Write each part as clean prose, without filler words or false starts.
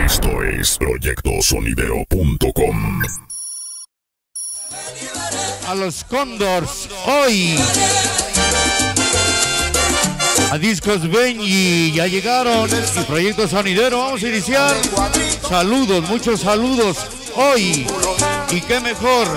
Esto es proyectosonidero.com. A los Cóndors hoy. A Discos Benji ya llegaron y Proyecto Sonidero vamos a iniciar. Saludos, muchos saludos hoy. Y qué mejor.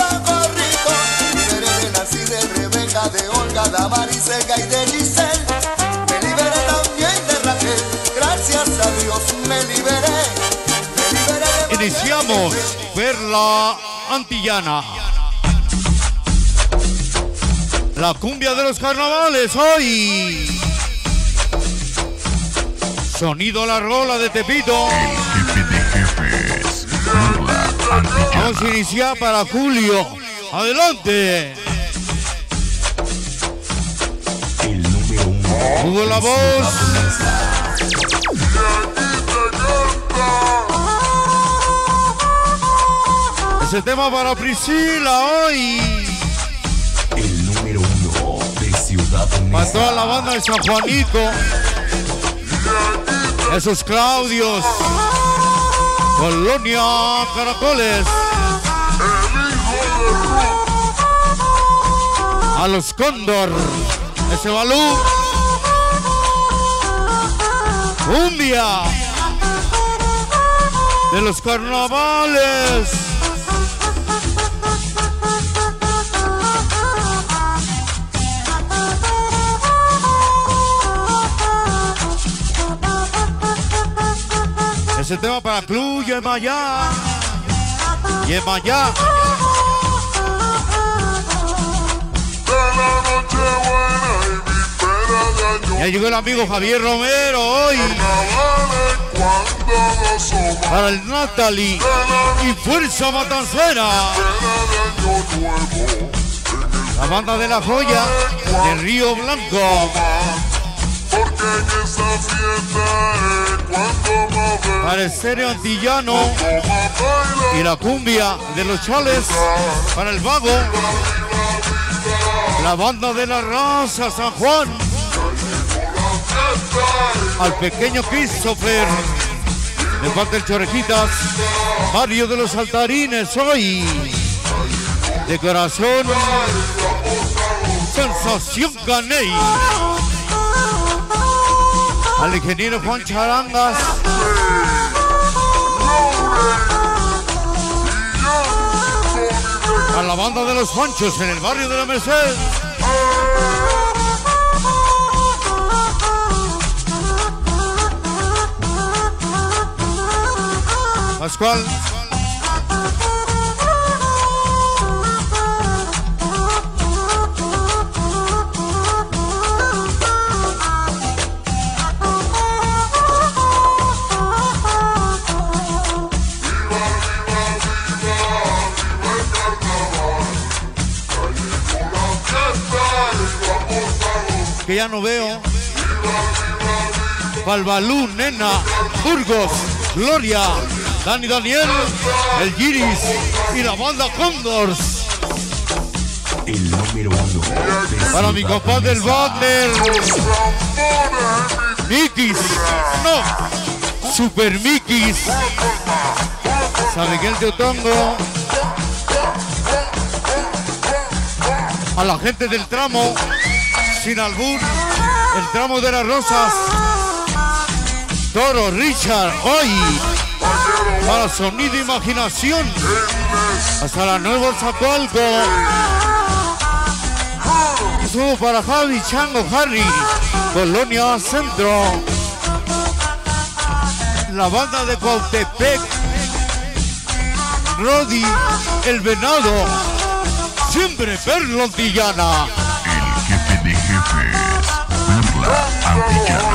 De Olga, Damaris, Elga y de Giselle. Me liberé también de Raquel. Gracias a Dios me liberé. Iniciamos Perla Antillana. La cumbia de los carnavales hoy. Sonido La Rola de Tepito. Jefe de jefes, Perla Antillana. Vamos a iniciar para Julio. Adelante. El número uno. Hugo la voz. Ese tema para Priscila hoy. El número uno de Ciudad Neza. Para toda la banda de San Juanito. Esos Claudios. Colonia Caracoles. A los Cóndor. Ese Balú. Cumbia de los carnavales. Ese tema para Club Yemayá. Yemayá. Ya llegó el amigo Javier Romero hoy. Para el Natalie y Fuerza Matancera. La banda de La Joya de Río Blanco. Para el Estéreo Antillano y la cumbia de los Chales. Para el Vago. La banda de La Raza San Juan. Al pequeño Christopher. De parte del Chorejitas. Barrio de los Saltarines hoy. De corazón. Sensación Caney. Al ingeniero Juan Charangas. A la banda de los Fanchos en el barrio de la Merced. Pascual. Que ya no veo. Palbalú, Nena, Burgos, Gloria, Dani Daniel, el Giris y la banda Cóndors. El número uno de Para mi compadre del Wagner. Mikis, no, Super Mikis. San Miguel de Otongo. A la gente del tramo. Sin albur, el tramo de las Rosas. Toro Richard, hoy. Para Sonido Imaginación. Hasta la Nueva Zacualco. Estuvo para Javi, Chango, Harry. Colonia Centro. La banda de Cuautepec. Rodi, El Venado. Siempre Perla Antillana. jefe de jefes, Perla Antillana.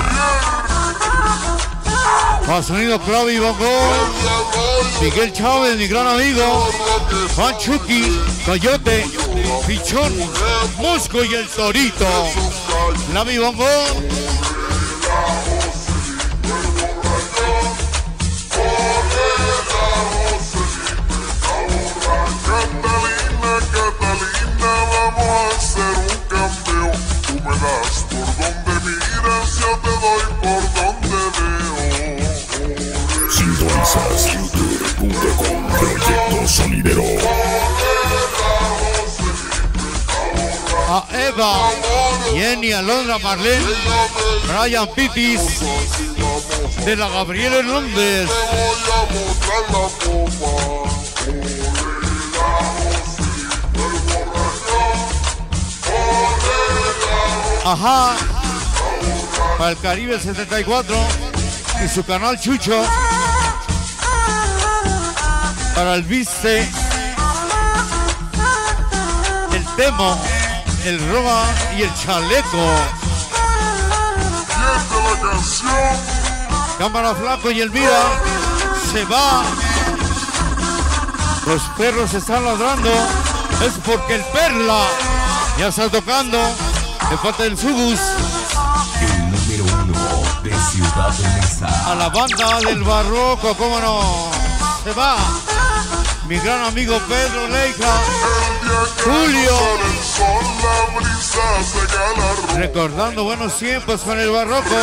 Para Sonido Clave y Bongo. Miguel Chávez, mi gran amigo. Juan Chucky, Coyote, Pichón, Mosco y el Torito. Clave y Bongo. Catalina, vamos a hacer un cambio. Tú me das por donde miras, yo te doy por donde veo. Sintonizas youtube.com Proyecto Sonidero. A Eva, Jenny, Alondra, Marlene, Brian Pitis, de la Gabriela Hernández. Ajá, para el Caribe 74 y su canal Chucho. Para el Viste, el Temo, el Roma y el Chaleco. Cámara Flaco y Elvira se va. Los perros están ladrando. Es porque el Perla ya está tocando. De parte del Subus. El número 1 de Ciudad Neza. A la banda del Barroco, cómo no. Se va. Mi gran amigo Pedro Leica. Julio. Recordando buenos tiempos con el Barroco.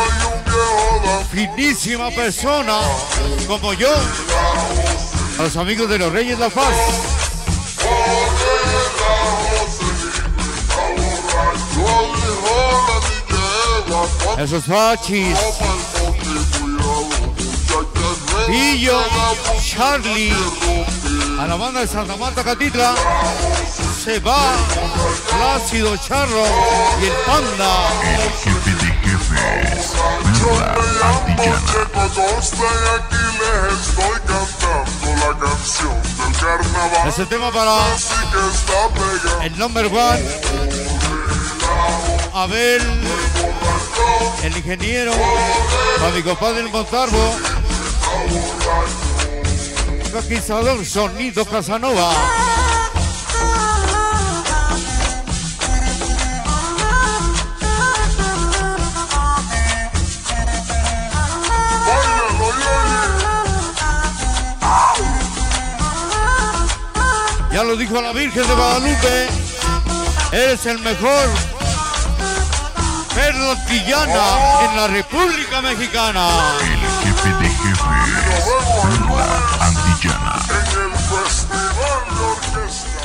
Finísima persona como yo. A los amigos de los Reyes La Paz. Esos fachis. Pillo, Charlie, a la banda de Santa Marta Catitla. Se va Plácido Charro y el Panda. El jefe de jefes. Yo me llamo Checo Costa y aquí les estoy cantando la canción del carnaval. Ese tema para Así que está pegado. el number one. Abel, el ingeniero, para mi compadre el Montalvo. Conquistador Sonido Casanova. Ya lo dijo la Virgen de Guadalupe, eres el mejor perla antillana en la República Mexicana. El jefe de jefes. Perla Antillana. En el Festival de Orquesta.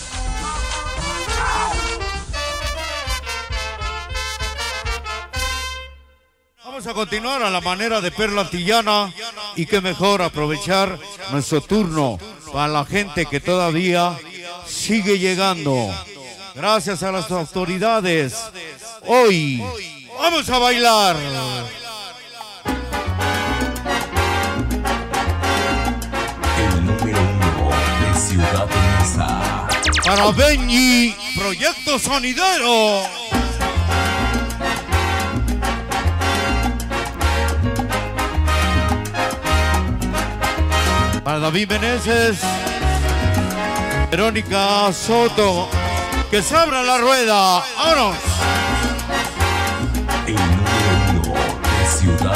Vamos a continuar a la manera de perla antillana y qué mejor aprovechar nuestro turno para la gente que todavía sigue llegando. Gracias a las autoridades. Hoy vamos a bailar. El número 1 de Ciudad Neza. Para Benji, Proyecto Sonidero. Para David Meneses, Verónica Soto, que se abra la rueda. ¡Vámonos! El número 1 de Ciudad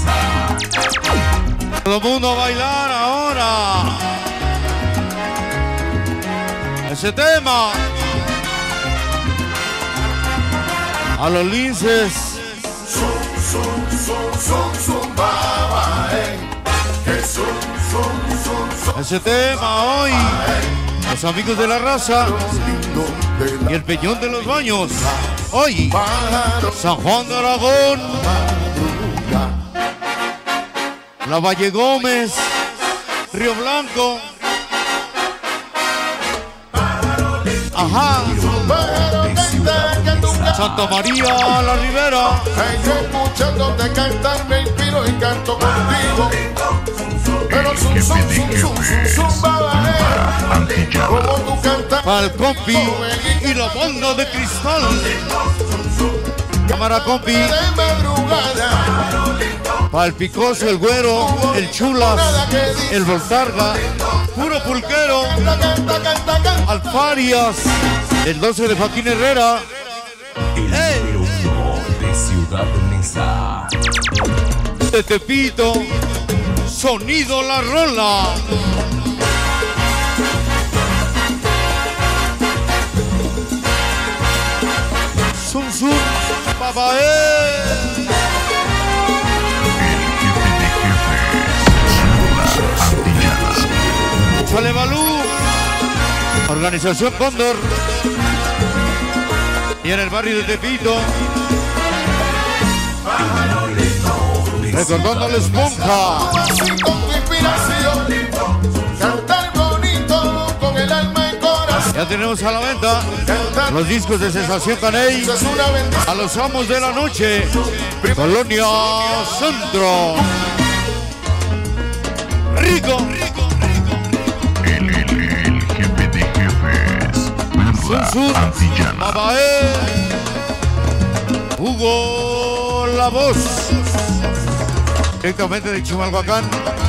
Neza. Todo el mundo a bailar ahora. Ese tema. A los linces. Ese tema hoy. Los amigos de la raza. Y el Peñón de los Baños. Hoy. San Juan de Aragón. La Valle Gómez. Río Blanco. Ajá. Santa María la Ribera. Escuchándote cantar me inspiro y canto contigo. Pero El jefe de jefes. Perla Antillana. como tú cantas Para el compi y la banda de cristal. Cámara compi. de madrugada. Para el picoso, el güero, el chulas, el voltarga, puro pulquero, Canta, canta, canta. Alfarias, el 12 de Joaquín Herrera. El número 1 de Ciudad Neza. De Tepito, Sonido La Rola. Zum Zum, Babae. El jefe de jefes. Organización Cóndor. Y en el barrio de Tepito. Recordando a la esponja. Así con tu inspiración, cantar bonito con el alma y corazón. Ya tenemos a la venta Cantar los discos de Sensación Caney. es una bendición. A los amos de la noche. Colonia Centro. Rico. El jefe de jefes. Perla Sur. Antillana. Mabaé. Hugo La Voz. Directamente de Chimalhuacán.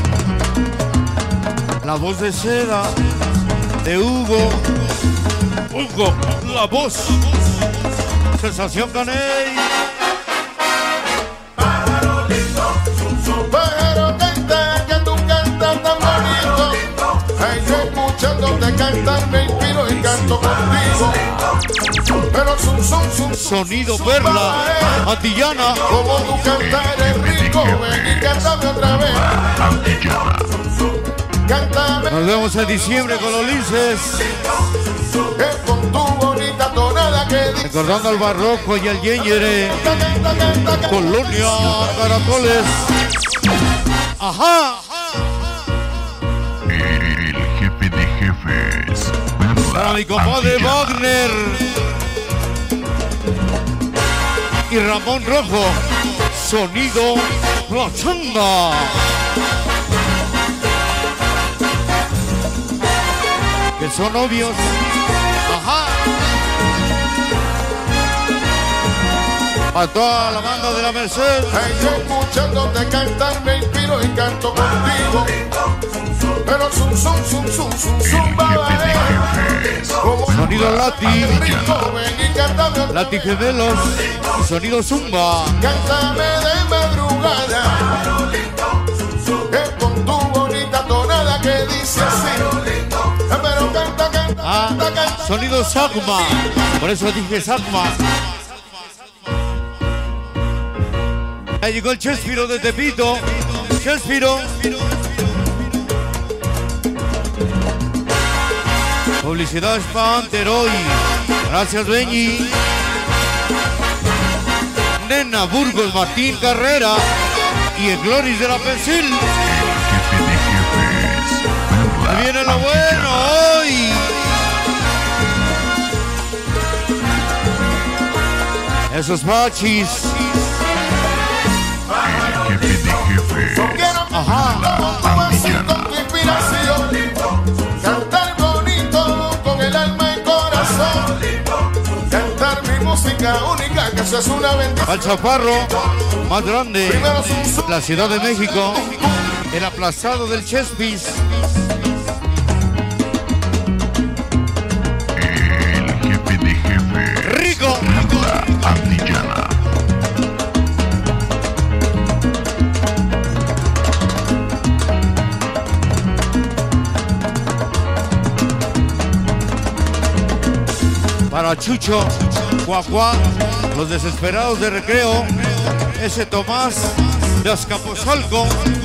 La voz de seda de Hugo. Hugo La Voz. Sensación Caney. Pájaro canta, que tú cantas tan bonito. Ay, yo escuchándote cantar me inspiro y canto contigo. Pero zum, Sonido Perla Antillana. como tu cantar es rico, ven y cántame otra vez. Antillana. Cántame, Nos vemos en diciembre con los linces. que con tu bonita tonada que dice. Recordando al barroco y al yengere. Canta. Colonia Caracoles. Ajá. El jefe de jefes. Para mi compadre Antillana. Wagner. Y Ramón Rojo. Sonido La Changa. Que son novios. Ajá. A toda la banda de la Merced. Ay, yo escuchándote cantar me inspiro y canto contigo. Pero zum, babalé. Como Sonido Lati. rico, ven y cántame otra Lati Gemelos. Y sonido Zumba. Cántame de madrugada, que con tu bonita tonada que dice así. Pero canta, Ah, sonido Sagma. Por eso dije Sagma. Ahí llegó el Chespiro de Tepito. Chespiro. Publicidad Panther hoy. Gracias, Beñi. Nena Burgos, Martín Carrera. Y el Gloris de la Pensil. Jefe de jefes. Perla Ahí viene lo Antillana. bueno hoy. Esos machis. El jefe de jefes. quiero Ajá. como tú así con tu inspiración. Cantar bonito con el alma y corazón. Cantar mi música única, que eso es una bendición. Al chaparro más grande. Primero zum, La Ciudad de México. El aplazado del Chespis. El jefe de jefes. Rico. Perla Antillana. Para Chucho, Cuacuá, los desesperados de recreo, ese Tomás de Azcapotzalco.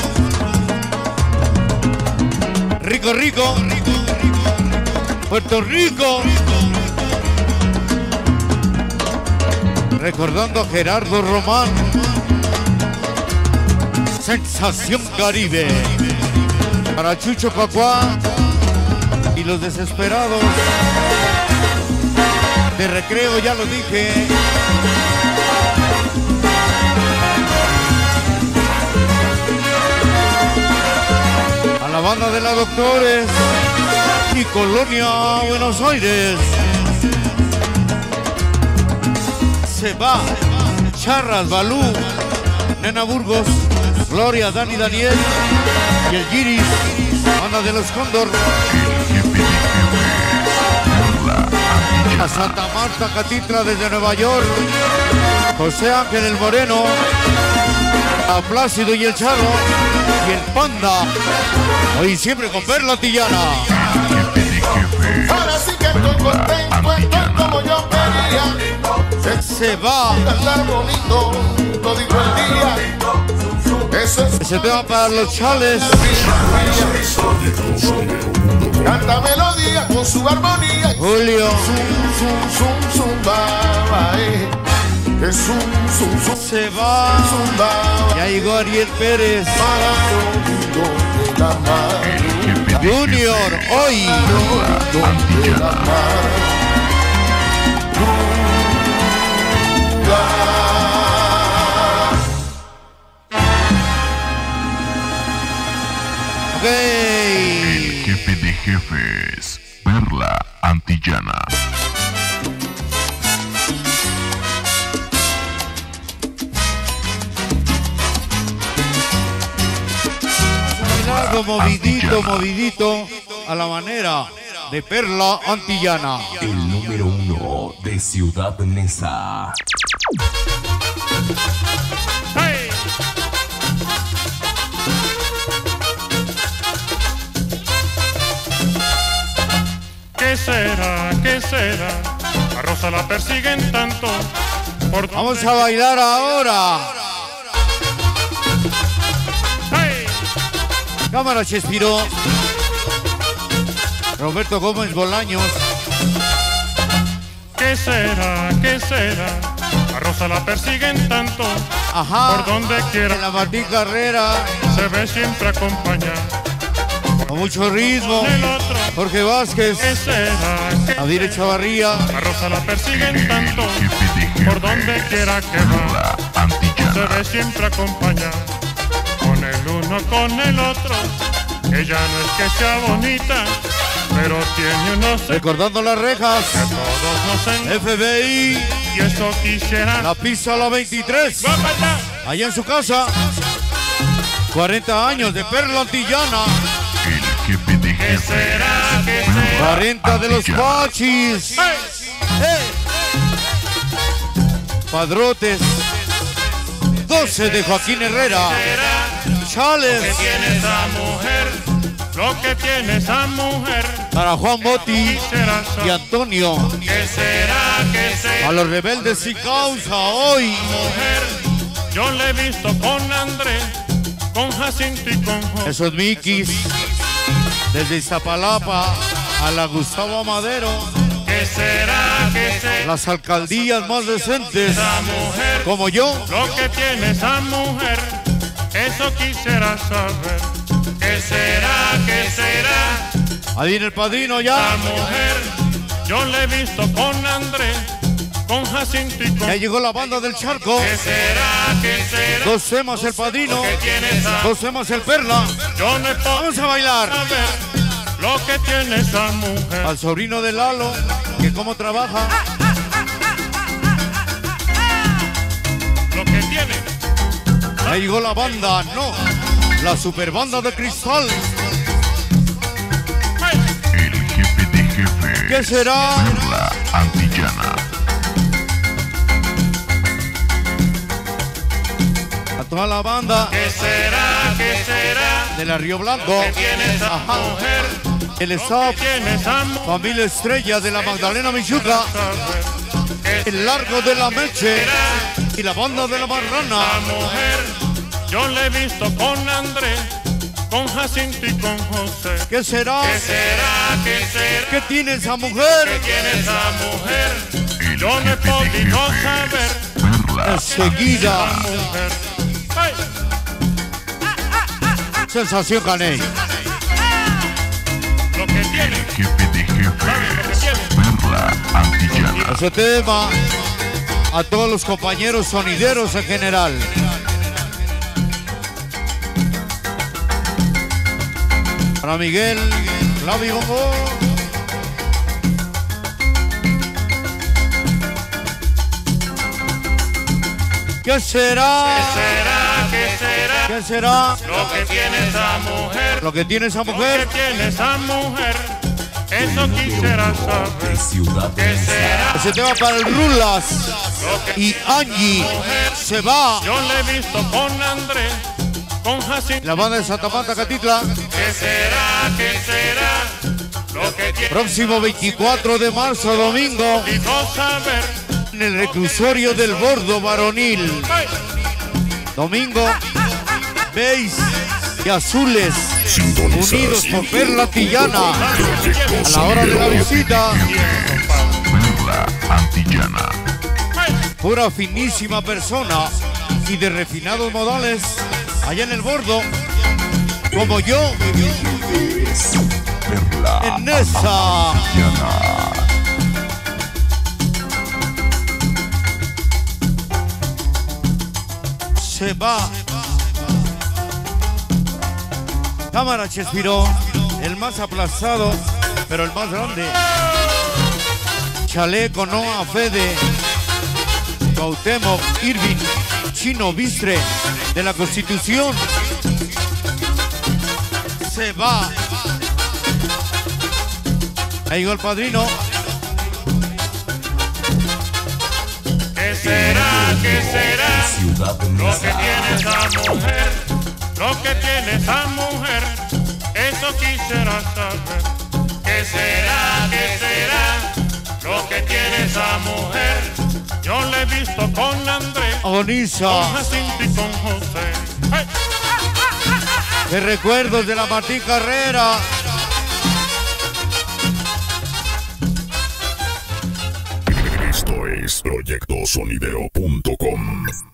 Rico, rico. Puerto Rico. Recordando a Gerardo Román. Sensación Caribe. Para Chucho, Cuacuá y los desesperados de recreo, ya lo dije. A la banda de la Doctores y Colonia Buenos Aires. Se va Charras, Balú, Nena Burgos, Gloria, Dani Daniel y el Giris, banda de los Cóndor. El jefe de jefes. Perla A Santa Marta, Catitla desde Nueva York. José Ángel el Moreno. A Plácido y el Charro. Y el Panda. Hoy siempre con Perla Antillana. jefe de jefes. ahora sí que estoy contento, estoy como yo quería. Se va Cantar bonito, todito el día. Eso es Ese tema para los chales. canta melodía con su armonía. Julio. Zumba, que zum, Se va. zumba. Ya llegó Ariel Pérez. Para todo de la mar. Junior, hoy. De la mar. Ok. El jefe de jefes, Perla Antillana. Bailando movidito, movidito, a la manera de Perla Antillana. El número 1 de Ciudad Neza. ¿Qué será? ¿Qué será? A Rosa la persiguen tanto. ¿Por dónde? Vamos a bailar ahora. ¡Hey! Cámara Chespiró. Roberto Gómez Bolaños. ¿Qué será? ¿Qué será? A Rosa la persiguen tanto. Ajá. Por donde quiera En la Martín Carrera. se ve siempre acompañada. Con mucho ritmo. El otro. Jorge ¿Qué Vázquez. será? ¿Qué Adire Chavarría. A Rosa la persiguen tanto. Jefe de jefes, Por donde quiera que va Perla se Antillana. ve siempre acompañada. Con el uno, con el otro. Ella no es que sea bonita, pero tiene unos secretos Recordando las rejas. que todos nos engañan. FBI. Y eso quisiera. La pista la 23. ¡Guápala! Allá en su casa. 40 años de Perla Antillana. El jefe de ¿Qué jefes, será? ¿Qué será? 40 de los Antillana. Pachis. ¡Hey! Padrotes. 12 de Joaquín Herrera. ¿Qué Chales. tiene esa mujer? Lo que tiene esa mujer. Para Juan Botti Quisiera y saber. Antonio. ¿Qué será? ¿Qué será? A los rebeldes sin causa hoy. Mujer, yo le he visto con Andrés, con Jacinto y con José. Esos Mikis. Desde Iztapalapa a la Gustavo Madero. ¿Qué será? ¿Qué será? Las alcaldías más decentes. Esa mujer, Como yo. lo que tiene esa mujer, eso quisiera saber. ¿Qué será? ¿Qué será? Ahí viene el padrino Esa ya. mujer, yo le he visto con Andrés, con Jacinto y con Ya llegó la banda del charco. ¿Qué será? ¿Qué será? 2 temas el padrino. ¿Qué tiene esa? 2 temas el Perla. Yo no puedo Vamos a bailar. saber lo que tiene esa mujer. Al sobrino de Lalo, que cómo trabaja. Lo que tiene. Ya llegó la banda, no. La super banda de cristal. el jefe de jefes, ¿Qué será? Perla Antillana. A toda la banda ¿Qué será? ¿Qué será? de la Río Blanco. ¿Qué tiene esa Ajá. mujer? El ¿Qué staff, tiene esa mujer? familia estrella de la Magdalena Michuca. ¿Qué El largo de la Meche. Y la banda de la Marrana. esa mujer? Yo le he visto con Andrés, con Jacinto y con José. ¿Qué será? ¿Qué será? ¿Qué será? ¿Qué tiene esa ¿Qué mujer? tiene esa mujer? El Yo no he jefe de podido jefes, saber. Perla Enseguida. Esa mujer. ¡Ay! Sensación Caney. Lo que tiene. el jefe de jefes, Perla Antillana. Ese tema a todos los compañeros sonideros en general. Para Miguel, Clavi Bongo. ¿Qué será? ¿Qué será? ¿Qué será? ¿Qué será? Lo que tiene esa mujer. Lo que tiene esa Lo que mujer. tiene esa mujer. Eso quisiera De saber. Ciudad ¿Qué Neza. será? Ese tema para el Rulas Lo que y Angie. Se va. yo le he visto con Andrés, con Jacinto. La banda de Santa Marta Catitla. ¿Qué será? ¿Qué será? Lo que tiene. Próximo 24 de marzo, domingo, Y no saber. en el reclusorio del Bordo Varonil. ¡Ay! Domingo, beige y azules, unidos por Perla Antillana. A la hora de la visita, Perla Antillana. pura finísima persona y de refinados modales, allá en el bordo, como yo, Perla en esa. Antillana. Se va. Cámara Chespirón, el más aplazado, pero el más grande. Chaleco Noa Fede, Cuauhtémoc Irving, Chino Bistre de la Constitución. Se va. Ahí llegó el padrino. ¿Qué será? ¿Qué será? Ciudad de Lo que Neza. tiene esa mujer, lo que tiene esa mujer, eso quisiera saber. ¿Qué será? ¿Qué será? Lo que tiene esa mujer, yo la he visto con Andrés, con Agoniza. Jacinto y con José. ¡Hey! De recuerdos de la Martín Carrera. Esto es proyectosonidero.com.